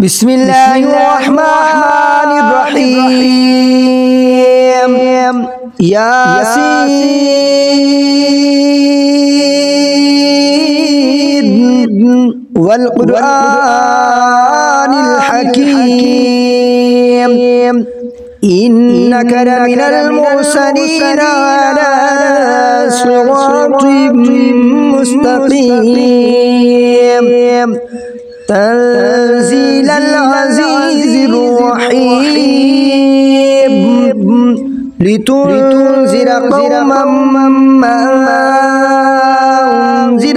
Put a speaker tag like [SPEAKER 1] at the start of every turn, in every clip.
[SPEAKER 1] بسم الله الرحمن الرحيم ياسين والقرآن الحكيم إنك لمن المرسلين على صراط مستقيم تنزيل العزيز الرحيم لتنذر قوما ما أنذر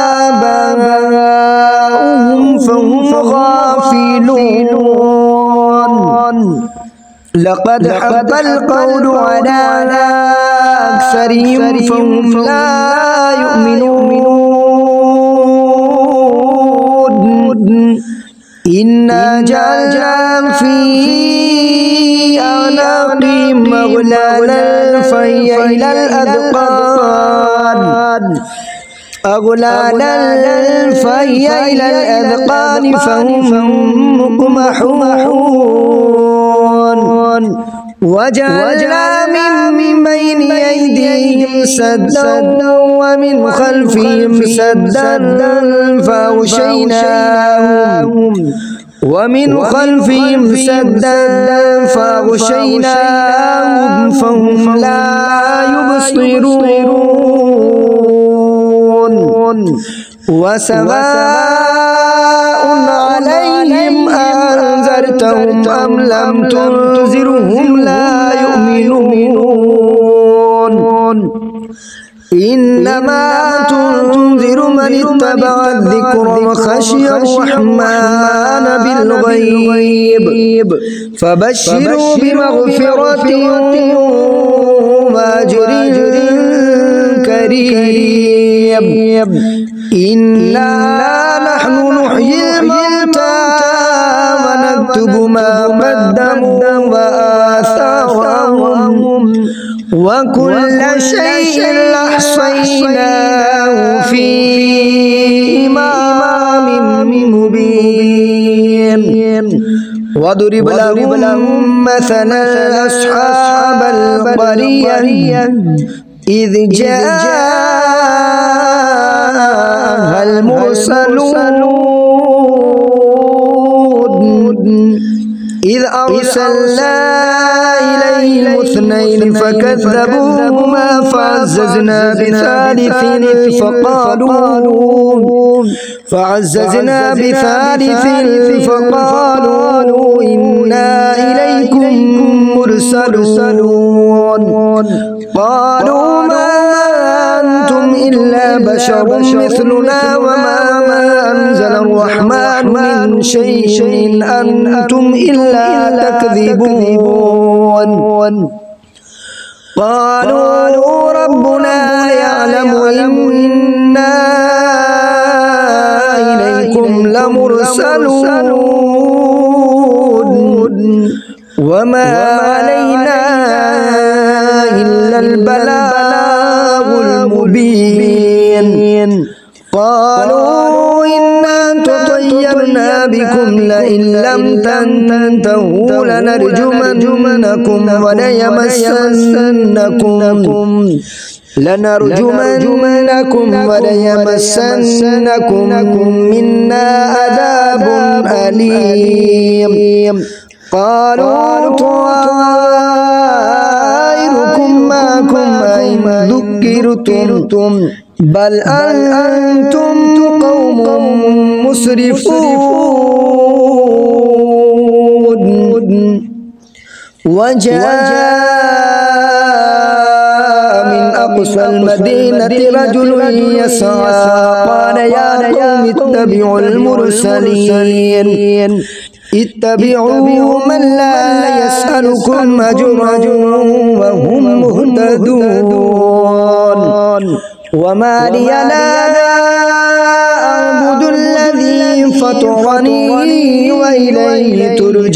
[SPEAKER 1] آباؤهم فهم غافلون لقد حق القول على أكثرهم فهم لا يؤمنون إنا جعلنا في أعناقهم أغلالا فهي إلى الأذقان فهم مقمحون وجعلنا من بين أيديهم سدا ومن خلفهم سدا فأغشيناهم فهم لا يبصرون وسواء عليهم أنذرتهم أم لم تنذرهم لا يؤمنون إنما تنذر من اتبع الذكر وخشي الرحمن بالغيب فبشروا بمغفرة وأجر كريم إنا نحن نحيي الموتى ونكتب ما قدموا وآثارهم وكل شيء أحصيناه في إمام مبين واضرب لهم مثلا أصحاب القرية إذ جاءها المرسلون إذ أرسلنا إليهم اثنين فكذبوهما فعززنا بثالث فقالوا إنا إليكم مرسلون قالوا ما أنتم إلا بشر مثلنا وما أنزل الرحمن من شيء إن أنتم إلا تكذبون قالوا ربنا يعلم إنا إليكم لمرسلون وما علينا إلا البلاغ المبين قالوا إنا تطيرنا بكم لئن لم تنتهوا لنرجمنكم وليمسنكم منا عذاب أليم قالوا طائركم معكم أئن ذكرتم بل أنتم قوم مسرفون وجاء من أقصى المدينة رجل يسعى قال يا قوم اتبعوا المرسلين اتبعوا من لا يسألكم أجرا وهم مهتدون وما لي لا أعبد الذي فطرني وإليه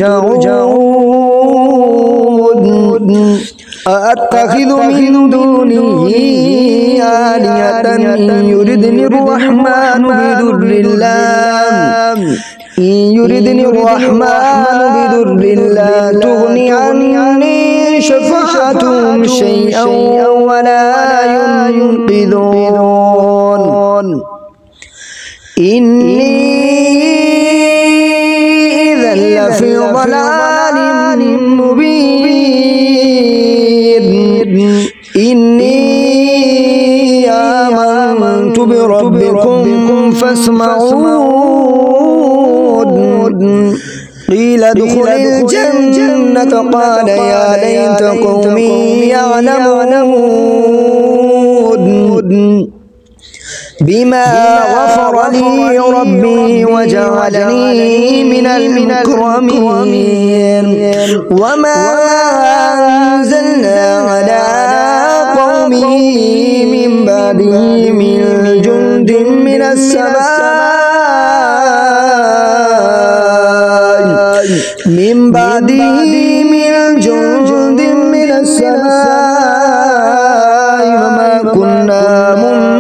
[SPEAKER 1] ترجعون أأتخذ من دونه آلهة يردني الرحمن بضر لا إن يردني الرحمن بضر لا تغني عني شفاعتهم شيئا ولا ينقذون إني إذا لفي ضلال مبين إني آمنت بربكم فاسمعون قيل ادخل الجنة قال يا ليت قومي يعلمون بما غفر لي ربي وجعلني من المكرمين وما أنزلنا على قومه من بعده من جند من السماء من بعده من جند من السماء وما كنا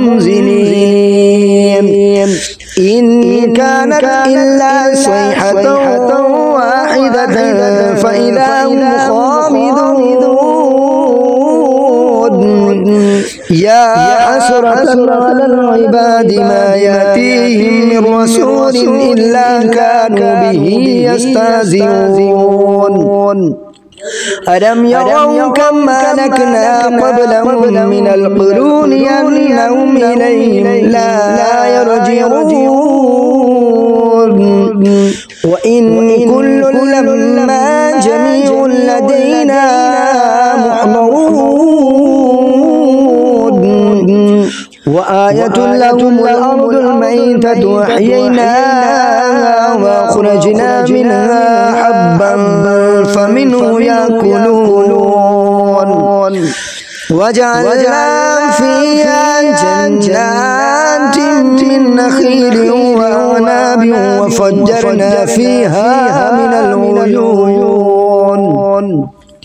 [SPEAKER 1] منزلين إن كانت إلا صيحة واحدة فإذا هم خامدون يا حسرة على العباد ما يأتيهم من رسول إلا كانوا به يستهزئون ألم يروا كم أهلكنا قبلهم من القرون أنهم إليهم لا يرجعون وإن كل لما جميع لدينا محضرون وآية لهم الأرض الميتة وأحييناها وأخرجنا منها حبا فمنه يأكلون وجعلنا فيها جنات من نخيل وأعناب وفجرنا فيها من العيون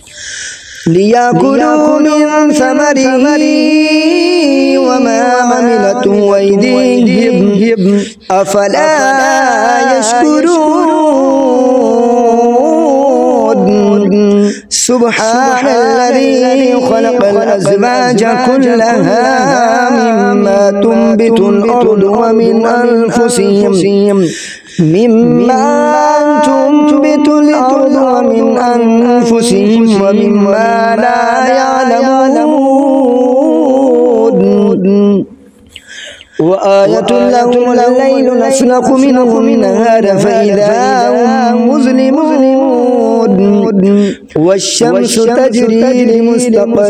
[SPEAKER 1] ليأكلوا من ثمره وما عملته أيديهم أفلا يشكرون سبحان الذي خلق الأزواج كلها مما تنبت الأرض ومن أنفسهم ومما لا يعلمون وآية لهم الليل نسلخ منه النهار فإذا هم مظلمون والشمس تجري لمستقر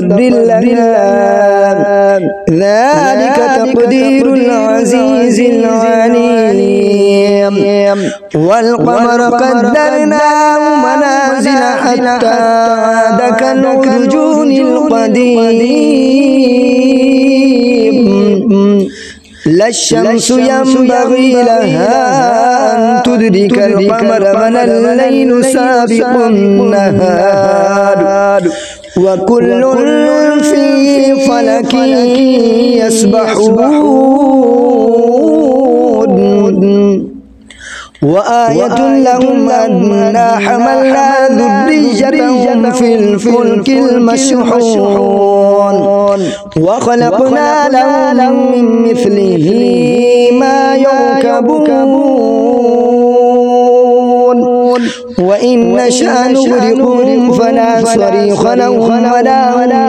[SPEAKER 1] لها ذلك تقدير العزيز العليم والقمر قدرناه منازل حتى عاد كالعرجون القديم لا الشمس ينبغي لها أن تدرك القمر ولا الليل سابق النهار وكل في فلك يسبحون وآية لهم أنا حملنا ذريتهم في الفلك المشحون وخلقنا لهم من مثله ما يركبون وإن نشأ نغرقهم فلا صريخ لهم ولا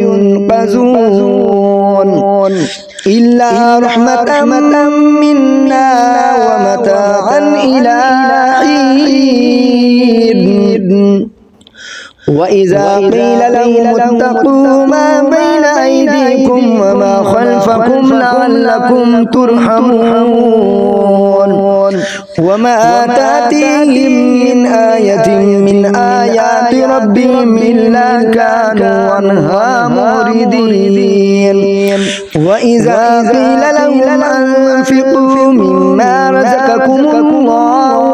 [SPEAKER 1] ينقذون إلا رحمة منا ومتاعا إلى حين وإذا قيل لهم اتقوا ما بين أيديكم وما خلفكم لعلكم ترحمون وما تأتيهم من آية من آيات ربهم إلا كانوا عنها معرضين وإذا قيل لهم أنفقوا مما رزقكم الله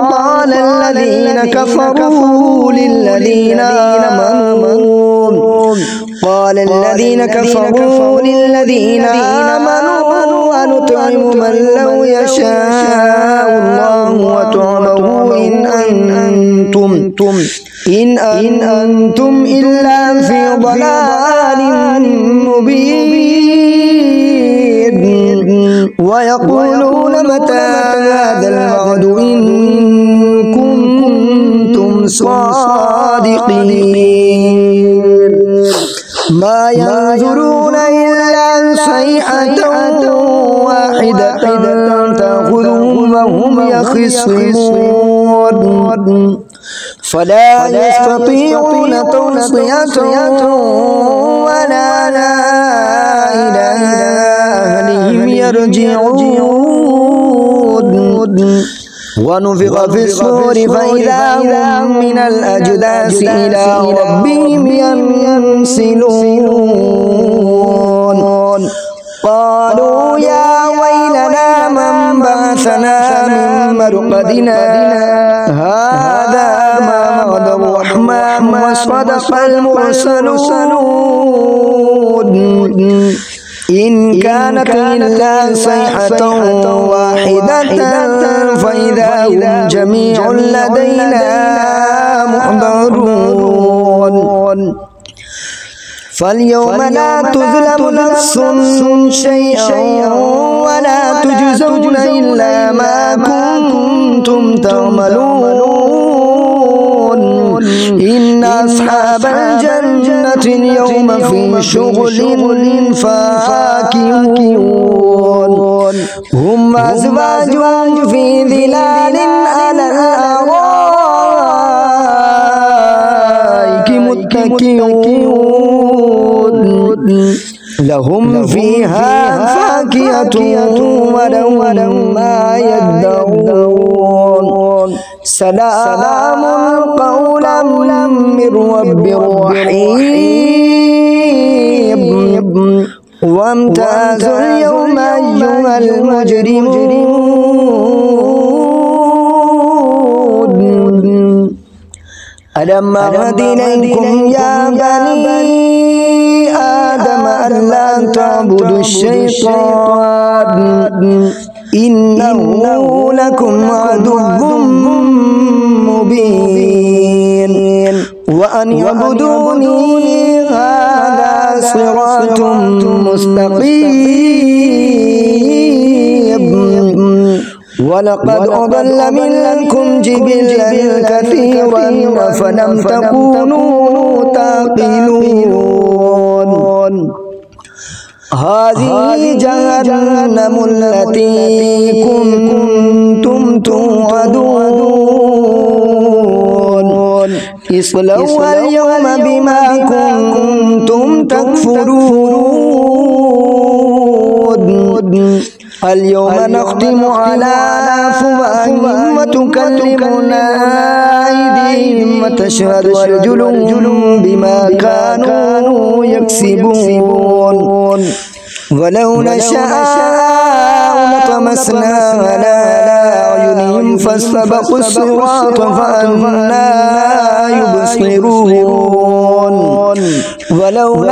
[SPEAKER 1] قال الذين كفروا للذين آمنوا أنطعم من لو يشاء الله وطعمه إن أنتم إلا في ضلال مبين ويقولون متى هذا الوعد إن كنتم صادقين ما ينظرون إلا صيحة واحدة تأخذهم وهم يخصمون فلا يستطيعون توصية ولا إلى أهلهم يرجعون ونفخ في الصور فإذا هم من الأجداث إلى ربهم ينسلون قالوا يا ويلنا من بعثنا من مرقدنا هذا ما وعد الرحمن وصدق المرسلون إن كانت إلا صيحة واحدة فإذا هم جميع لدينا محضرون فاليوم لا تظلم نفس شيئا ولا تجزون إلا ما كنتم تعملون إن أصحاب الجنة اليوم في شغل فاكهون هم أزواجهم في ظلال على الأرائك متكئون لهم فيها فاكهة ولهم ما يدعون سلام قولا من رب رحيم وامتازوا اليوم أيها المجرمون ألم أعهد إليكم يا بني آدم ألا تعبدوا الشيطان إنه لكم عدو مبين وأن اعبدوني هذا صراط مستقيم ولقد أضل منكم جبلا كثيرا فلم تكونوا تعقلون هذه جهنم التي كنتم توعدون اصلوها اليوم بما كنتم تكفرون اليوم نختم على أفواههم وتكلمنا أيديهم وتشهد أرجلهم بما كانوا يكسبون ولو نشاء لطمسنا على أعينهم فاستبقوا الصراط فأنى يبصرون ولو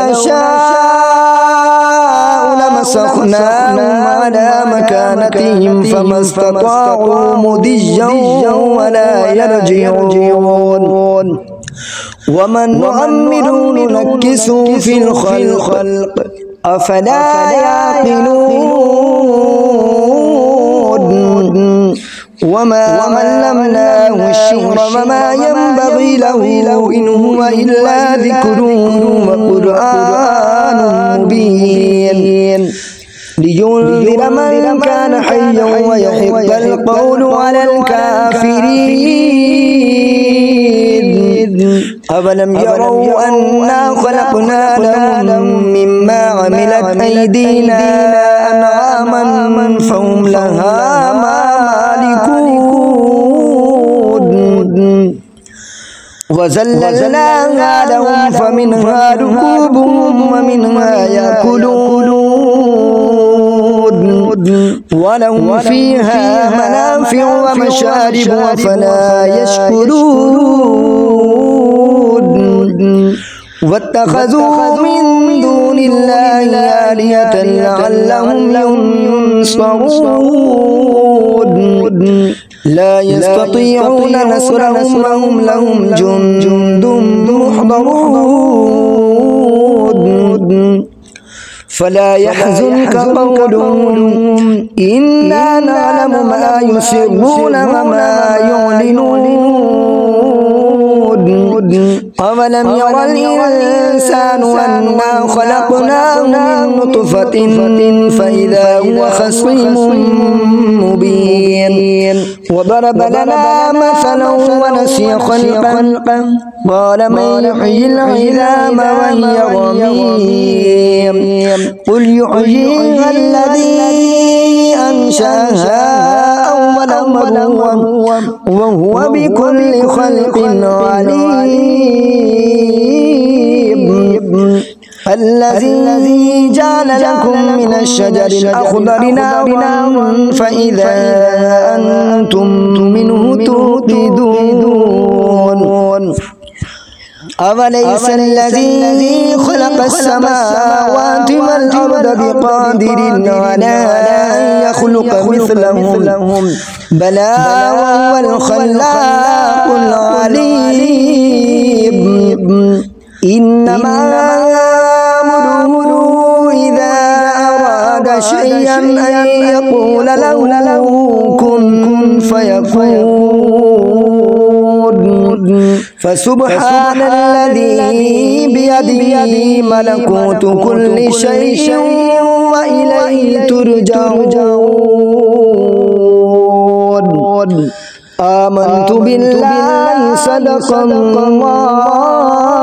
[SPEAKER 1] نشاء لمسخناهم على مكانتهم فما استطاعوا مضيا ولا يرجعون ومن نعمره ننكسه في الخلق أفلا يعقلون وما علمناه الشعر وما ينبغي له إن هو إلا ذكر وقرآن مبين لينذر من كان حيا ويحق القول على الكافرين أولم يروا أنا خلقنا لهم مما عملت أيدينا أنعاما فهم لها مالكون وزللناها لهم فمنها ركوبهم ومنها يأكلون ولهم فيها منافع ومشارب أفلا يشكرون واتخذوا من دون الله آلهة لعلهم ينصرون لا يستطيعون نصرهم وهم لهم جند محضرون فلا يحزنك قولهم إنا نعلم ما يسرون وما يعلنون أولم ير الإنسان أنا خلقناه من نطفة فإذا هو خصيم مبين وضرب لنا مثلا ونسي خلقه قال من يحيي العظام وهي رميم قل يحييها الذي أنشأها أول مرة وهو بكل خلق عليم الذي جعل لكم من الشجر الأخضر نارا فإذا أنتم منه توقدون أوليس الذي خلق السماوات والأرض بقادر على أن يخلق مثلهم بلى وهو الخلاق العليم إنما أمره إذا أراد شيئا أن يقول له كن فيكون فسبحان الذي بيده ملكوت كل شيء وإليه ترجعون آمنت بالله صدق الله